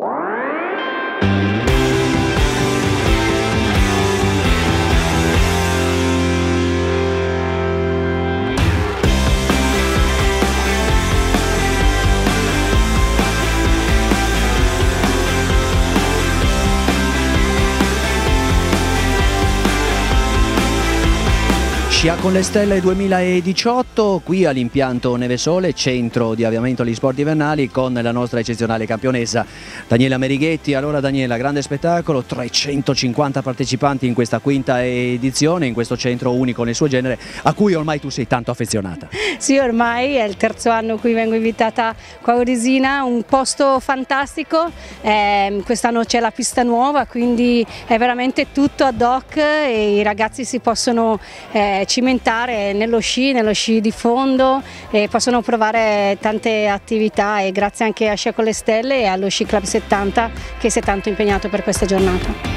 Scia con le Stelle 2018, qui all'impianto Neve Sole, centro di avviamento agli sport invernali, con la nostra eccezionale campionessa Daniela Merighetti. Allora Daniela, grande spettacolo, 350 partecipanti in questa quinta edizione, in questo centro unico nel suo genere, a cui ormai tu sei tanto affezionata. Sì, ormai è il terzo anno in cui vengo invitata qua a Oresina, un posto fantastico, quest'anno c'è la pista nuova, quindi è veramente tutto ad hoc e i ragazzi si possono cimentare nello sci di fondo e possono provare tante attività, e grazie anche a Scia con le Stelle e allo Sci Club 70 che si è tanto impegnato per questa giornata.